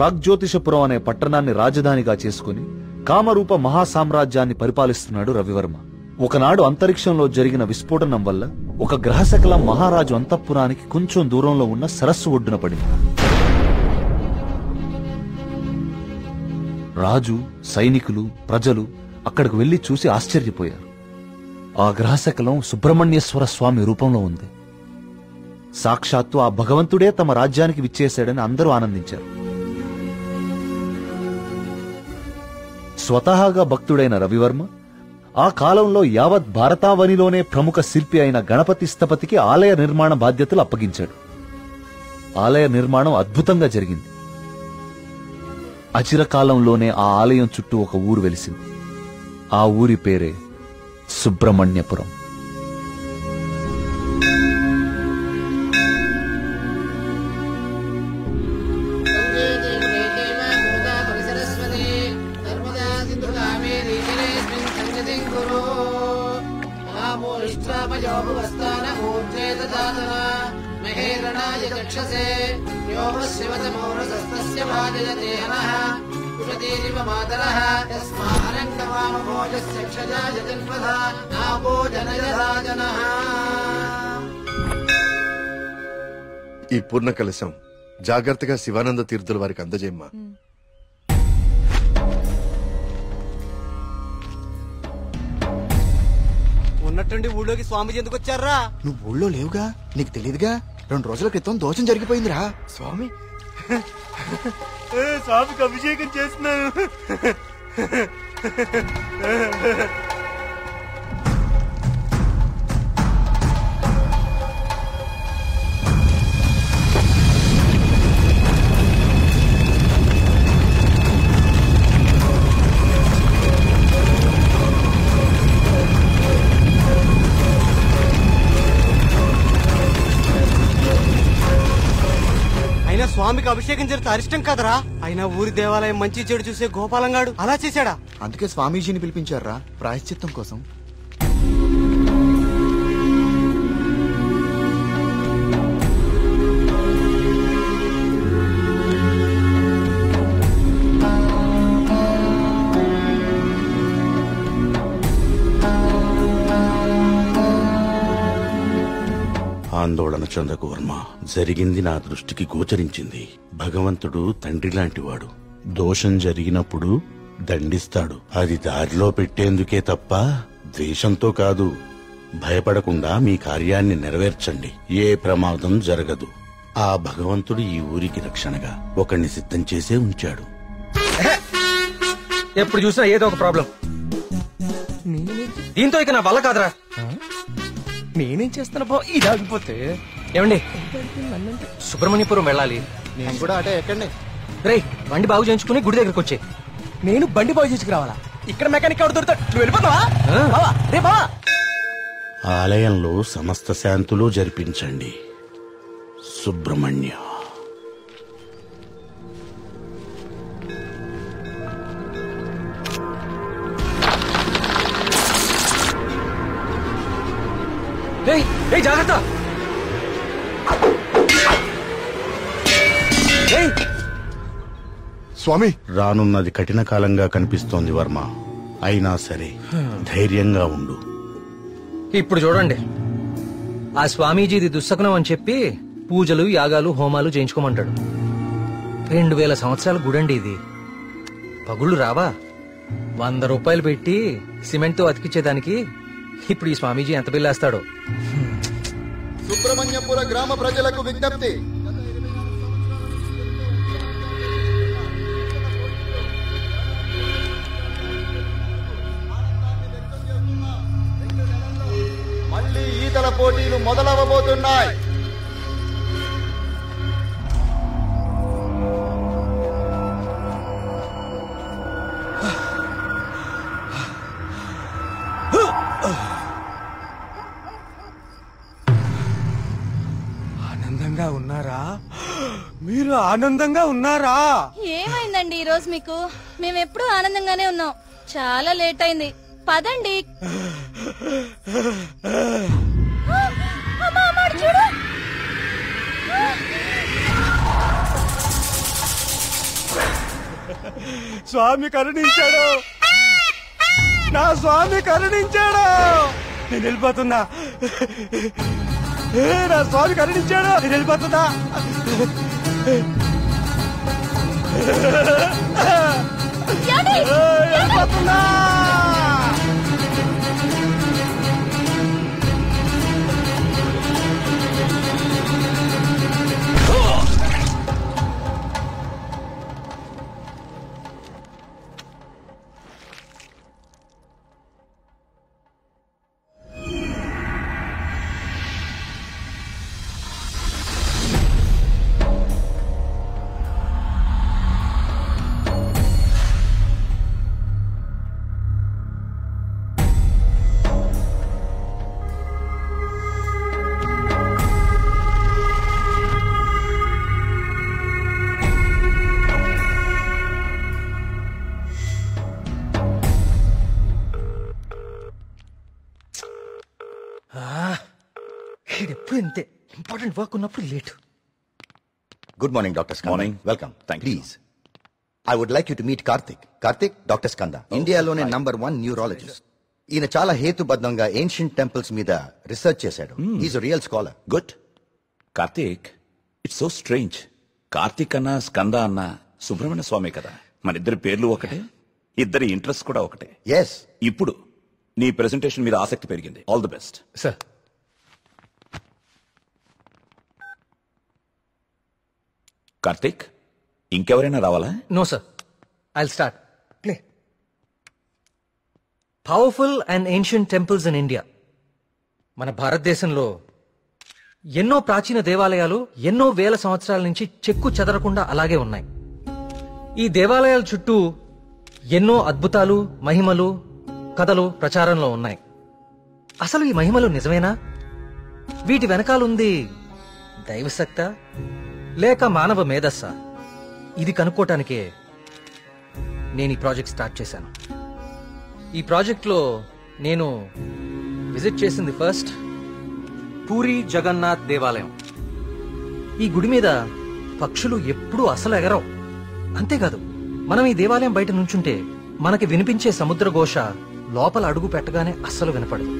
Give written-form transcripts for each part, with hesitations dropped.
ప్రాగ్జ్యోతిషపురం అనే పట్టణాన్ని రాజధానిగా చేసుకుని కామరూప మహాసామ్రాజ్యాన్ని పరిపాలిస్తున్నాడు రవివర్మ. ఒకనాడు అంతరిక్షంలో జరిగిన విస్ఫోటనం వల్ల ఒక గ్రహశకలం మహారాజు అంతఃపురానికి కొంచెం దూరంలో ఉన్న సరస్సు ఒడ్డున పడింది. రాజు, సైనికులు, ప్రజలు అక్కడికి వెళ్లి చూసి ఆశ్చర్యపోయారు. ఆ గ్రహశకలం సుబ్రహ్మణ్యేశ్వర స్వామి రూపంలో ఉంది. సాక్షాత్తు ఆ భగవంతుడే తమ రాజ్యానికి విచ్చేశాడని అందరూ ఆనందించారు. స్వతహాగా భక్తుడైన రవివర్మ ఆ కాలంలో యావత్ భారతావనిలోనే ప్రముఖ శిల్పి అయిన గణపతి స్థపతికి ఆలయ నిర్మాణ బాధ్యతలు అప్పగించాడు. ఆలయ నిర్మాణం అద్భుతంగా జరిగింది. అచిరకాలంలోనే ఆ ఆలయం చుట్టూ ఒక ఊరు వెలిసింది. ఆ ఊరి పేరే సుబ్రహ్మణ్యపురం. ఈ పూర్ణ కలశం జాగ్రత్తగా శివానంద తీర్థుల వారికి అందజేయమ్మా. ఉన్నట్టుండి ఊళ్ళోకి స్వామీజీ ఎందుకు వచ్చారా? నువ్వు ఊళ్ళో లేవుగా, నీకు తెలియదుగా. 2 రోజుల క్రితం దోషం జరిగిపోయిందిరా. స్వామి స్వామికి అభిషేకం చేస్తున్నాను. స్వామికి అభిషేకం జరిగితే అరిష్టం కదరా. అయినా ఊరి దేవాలయం మంచి చెడు చూసే గోపాలంగాడు అలా చేశాడా? అందుకే స్వామీజీని పిలిపించారా ప్రాయశ్చిత్తం కోసం. ఆందోళన చెందకు వర్మ. జరిగింది నా దృష్టికి గోచరించింది. భగవంతుడు తండ్రి లాంటివాడు. దోషం జరిగినప్పుడు దండిస్తాడు. అది దారిలో పెట్టేందుకే తప్ప ద్వేషంతో కాదు. భయపడకుండా మీ కార్యాన్ని నెరవేర్చండి. ఏ ప్రమాదం జరగదు. ఆ భగవంతుడు ఈ ఊరికి రక్షణగా ఒకణ్ణి సిద్ధం చేసే ఉంచాడు. ఎప్పుడు చూసినా ఏదో ఒక ప్రాబ్లం. దీంతో ఇక నా వల్ల కాదురా. నేనేం చేస్తున్నా బా ఇది ఆగిపోతే. ఏమండి, సుబ్రహ్మణ్యపురం వెళ్ళాలి. నేను కూడా అటే ఎక్కండి. రేయ్, బండి బాగు చేయించుకుని గుడి దగ్గరకు వచ్చే. నేను బండి బాగు చేసుకురావాలా? ఇక్కడ మెకానిక్ ఎవరు దొరుకుతాడు? నువ్వు వెళ్ళిపోతావా? రే బావా. ఆలయంలో సమస్త శాంతులు జరిపించండి. సుబ్రహ్మణ్య. జాగ్రత్త. స్వామి, రానున్నది కఠిన కాలంగా కనిపిస్తోంది వర్మ. అయినా సరే ధైర్యంగా ఉండు. ఇప్పుడు చూడండి, ఆ స్వామీజీది దుస్సకునం అని చెప్పి పూజలు, యాగాలు, హోమాలు చేయించుకోమంటాడు. 2000 సంవత్సరాల గుడండి ఇది. పగుళ్ళు రావా? 100 రూపాయలు పెట్టి సిమెంట్తో అతికిచ్చేదానికి ఇప్పుడు ఈ స్వామీజీ ఎంత బిల్లేస్తాడో. సుబ్రహ్మణ్యపుర గ్రామ ప్రజలకు విజ్ఞప్తి. మళ్ళీ ఈతల పోటీలు మొదలవబోతున్నాయి. ఆనందంగా ఉన్నారా? మీరు ఆనందంగా ఉన్నారా? ఏమైందండి ఈ రోజు మీకు? మేమెప్పుడు ఆనందంగానే ఉన్నాం. చాలా లేట్ అయింది, పదండి. చూడు, స్వామి కరుణించాడు, నా స్వామి కరుణించాడు. నేను వెళ్ళిపోతున్నా. నా స్వామి కరుణించాడు, నేను వెళ్ళిపోతున్నా. వెళ్ళిపోతున్నా. ఎప్పుడు ఇంతే, ఇంపార్టెంట్ వర్క్ ఉన్నప్పుడు late. Good morning doctor Skanda. Morning. Welcome. Thank you. Please I would like you to meet Karthik. Karthik, doctor Skanda ఇండియాలోనే #1 న్యూరాలజిస్ట్. ఈయన చాలా హేతుబద్ధంగా ఏన్షియంట్ టెంపుల్స్ మీద రీసెర్చ్ చేశాడు. Is real scholar. Good. Karthik, it's so strange. Karthik అన్నా స్కంద అన్నా సుబ్రహ్మణ్య స్వామి కదా, మన ఇద్దరి పేర్లు ఒకటే, ఇద్దరి ఇంట్రెస్ట్ కూడా ఒకటే. ఎస్. ఇప్పుడు నీ ప్రెజెంటేషన్ మీద ఆసక్తి పెరిగింది. All the best. Sir, Karthik, ఇంకెవరైనా రావాలా? No sir, I'll start. Play. Powerful and ancient temples in India. మన భారతదేశంలో ఎన్నో ప్రాచీన దేవాలయాలు ఎన్నో వేల సంవత్సరాల నుంచి చెక్కు చెదరకుండా అలాగే ఉన్నాయి. ఈ దేవాలయాల చుట్టూ ఎన్నో అద్భుతాలు, మహిమలు, కథలు ప్రచారంలో ఉన్నాయి. అసలు ఈ మహిమలు నిజమేనా? వీటి వెనకాలుంది దైవశక్తా లేక మానవ మేధస్సా? ఇది కనుక్కోటానికే నేను ఈ ప్రాజెక్ట్ స్టార్ట్ చేశాను. ఈ ప్రాజెక్ట్లో నేను విజిట్ చేసింది ఫస్ట్ పూరి జగన్నాథ్ దేవాలయం. ఈ గుడి మీద పక్షులు ఎప్పుడూ అసలు ఎగరవు. అంతేకాదు, మనం ఈ దేవాలయం బయట నుంచుంటే మనకి వినిపించే సముద్ర ఘోష లోపల అడుగు పెట్టగానే అస్సలు వినపడదు.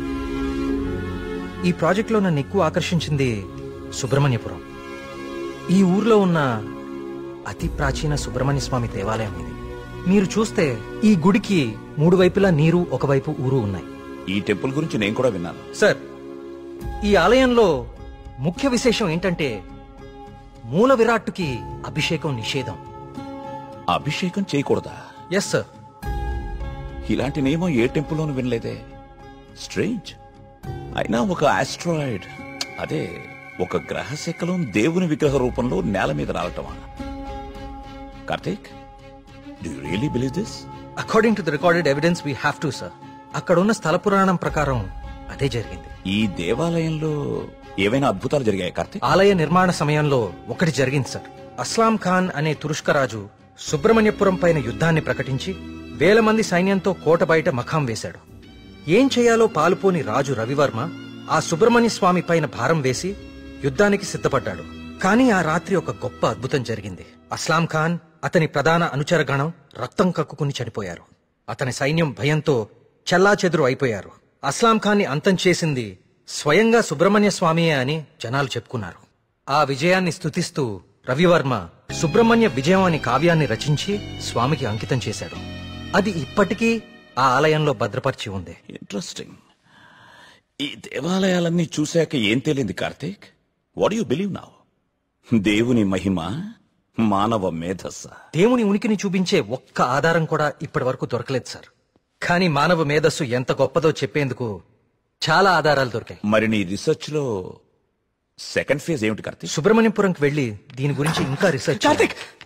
ఈ ప్రాజెక్ట్లో నన్ను ఎక్కువ ఆకర్షించింది సుబ్రహ్మణ్యపురం. ఈ ఊర్లో ఉన్న అతి ప్రాచీన సుబ్రహ్మణ్య స్వామి దేవాలయం ఇది. మీరు చూస్తే ఈ గుడికి 3 వైపులా నీరు, ఒకవైపు ఊరు ఉన్నాయి. ఈ టెంపుల్ గురించి నేను కూడా విన్నాను. సార్, ఈ ఆలయంలో ముఖ్య విశేషం ఏంటంటే మూల విరాట్టుకి అభిషేకం నిషేధం. అభిషేకం చేయకూడదా? Yes sir. ఇలాంటి నియమం ఏ టెంపుల్లోనూ వినలేదే. స్ట్రేంజ్. అయినా ఒక ఆస్ట్రాయిడ్, అదే ఒక గ్రహ శకలం దేవుని విగ్రహ రూపంలో నేల మీద రావటమా? Karthik, do you really believe this? According to the recorded evidence we have to sir. అక్కడున్న స్థల పురాణం ప్రకారం అదే జరిగింది. ఈ దేవాలయంలో ఏవైనా అద్భుతాలు జరిగాయి కార్తీక్? ఆలయ నిర్మాణ సమయంలో ఒకటి జరిగింది సార్. అస్లాం ఖాన్ అనే తురుష్క రాజు సుబ్రహ్మణ్యపురం పైన యుద్ధాన్ని ప్రకటించి 1000 మంది సైన్యంతో కోట బయట మఖాం వేశాడు. ఏం చేయాలో పాలుపోని రాజు రవివర్మ ఆ సుబ్రహ్మణ్య స్వామి పైన భారం వేసి యుద్ధానికి సిద్ధపడ్డాడు. కానీ ఆ రాత్రి ఒక గొప్ప అద్భుతం జరిగింది. అస్లాం ఖాన్, అతని ప్రధాన అనుచరగణం రక్తం కక్కుకుని చనిపోయారు. అతని సైన్యం భయంతో చెల్లాచెదురు అయిపోయారు. అస్లాం ఖాన్ని అంతం చేసింది స్వయంగా సుబ్రహ్మణ్య స్వామియే అని జనాలు చెప్పుకున్నారు. ఆ విజయాన్ని స్తుతిస్తూ రవివర్మ సుబ్రహ్మణ్య విజయం అనే కావ్యాన్ని రచించి స్వామికి అంకితం చేశాడు. అది ఇప్పటికీ ఆ ఆలయంలో భద్రపరిచి ఉంది. ఇంట్రెస్టింగ్. ఈ దేవాలయాలన్నీ చూశాక ఏం తేలింది Karthik? What you believe now? దేవుని మహిమ, మానవ మేధస్స? దేవుని ఉనికిని చూపించే ఒక్క ఆధారం కూడా ఇప్పటి వరకు దొరకలేదు సార్. కానీ మానవ మేధస్సు ఎంత గొప్పదో చెప్పేందుకు చాలా ఆధారాలు దొరికాయి. మరి నీ రీసెర్చ్ లో సెకండ్ ఫేజ్ ఏమిటి కార్తీక్? సుబ్రహ్మణ్యపురంకి వెళ్లి దీని గురించి ఇంకా రీసెర్చ్ చేయాలి.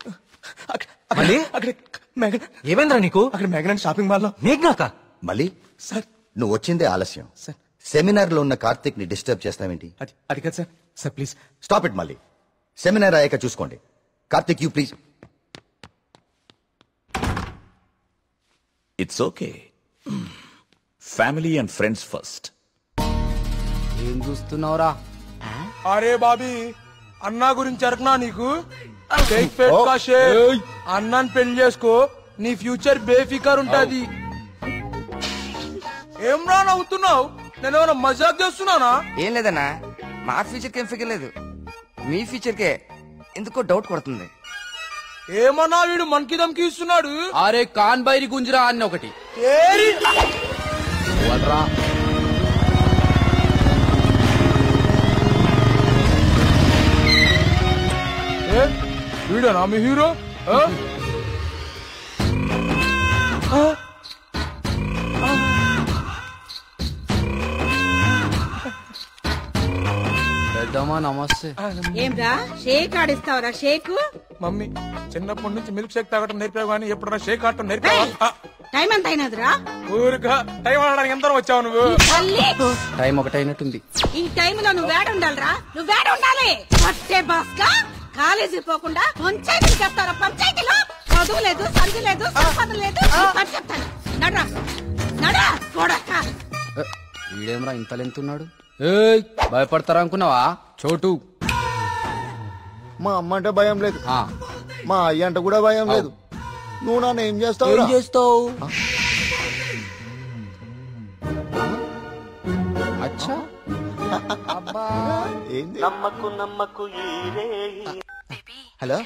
మళ్ళీ? ఏమైందిరా నీకు? అక్కడ మేఘనా షాపింగ్ మాల్ లో. మేఘనాక? మళ్ళీ సార్, నువ్వు వచ్చిందే ఆలస్యం. సార్, సెమినార్ లో ఉన్న కార్తిక్ ని డిస్టర్బ్ చేస్తావేంటి? అది కాదు సార్. Sir please stop it. మళ్ళీ సెమినార్ అయ్యాక చూసుకోండి. Karthik, you please. It's okay. Family and friends first. ఏం చూస్తున్నావురా? అరే బాబీ, అన్నా గురించి అరకనా నీకు? అన్నాన్ని పెళ్లి చేసుకో, నీ ఫ్యూచర్ బేఫికర్ ఉంటది. ఏం రా నవ్వుతున్నావు? నేను ఏమైనా మజాక్ చేస్తున్నానా? ఏం లేదన్నా, మా ఫ్యూచర్ కి ఏం ఫిగర్ లేదు, మీ ఫ్యూచర్ కే ఎందుకో డౌట్ కొడుతుంది. ఏమన్నా వీడు మనకి దమ్కి ఇస్తున్నాడు. అరే కాన్ బైరి గుంజరా అన్న ఒకటి వీడనా మీ హీరో? పెద్దమ్మా నమస్తే. ఏంరా షేక్ ఆడిస్తావరా? షేక్ మమ్మీ చిన్నప్పటి నుంచి మిల్క్ షేక్ తాగటం నేర్పావు కానీ ఎప్పుడన్నా షేక్ ఆడటం నేర్పావా? టైం ఎంత అయినదిరా? ఊరుగా టైం ఆడడానికి ఎంత వచ్చావు నువ్వు? టైం ఒకటైనట్టుంది. ఈ టైంలో నువ్వు వేడ ఉండాలిరా, నువ్వు వేడ ఉండాలి. పట్టే బాస్కా కాలేజీ పోకుండా పంచాయతీకి చెప్తారా? పంచాయతీలో చదువు లేదు, సంధి లేదు, సంపద లేదు. చెప్తాను నడరా నడరా చూడక్క. వీడేమరా ఇంత లెంతున్నాడు? ఏయ్ భయపడతారా అనుకున్నావా చోటు? మా అమ్మ అంటే భయం లేదు, మా అయ్య అంటే కూడా భయం లేదు. నువ్వు నన్ను ఏం చేస్తావు? ఏం చేస్తావు? అచ్చా ఏంది? హలో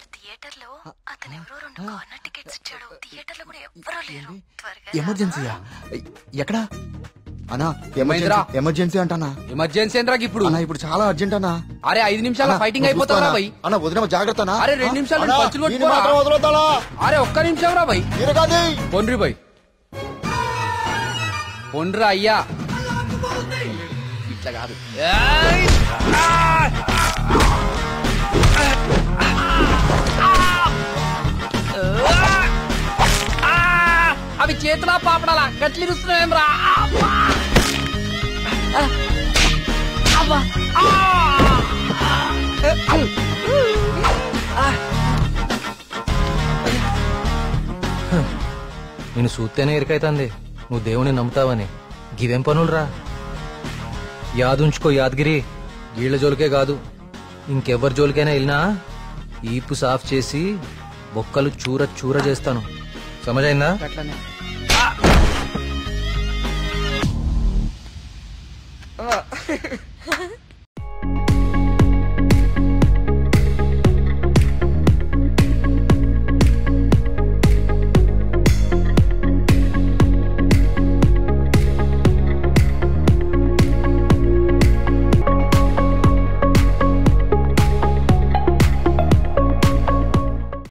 ఎమర్జెన్సీయా? ఎక్కడా అన్నా? ఎమర్జెన్సీ అంటానా? ఎమర్జెన్సీ ఏంట్రా ఇప్పుడు? అన్నా ఇప్పుడు చాలా అర్జెంట్ అన్నా. అరే 5 నిమిషాల ఫైటింగ్ అయిపోతారా భయ్? అన్న వదిన జాగ్రత్త. అరే 2 నిమిషాలు పంచులు కొట్టుకోరా. అరే ఒక్క నిమిషం రా భయ్. పొండ్రి భయ్, పొండ్రా అయ్యా. ఇట్లా కాదు. అవి చేతులా పాపడాలా గట్లిరుస్తున్నాయేం రా? నేను చూస్తేనే ఎరికైతుంది నువ్వు దేవుని నమ్ముతావని. గివేం పనులురా? యాదుంచుకో యాదగిరి, గీళ్ల జోలికే కాదు ఇంకెవ్వరి జోలికైనా వెళ్ళినా ఈపు సాఫ్ చేసి బొక్కలు చూర చూర చేస్తాను. సమజైందా? అట్లనే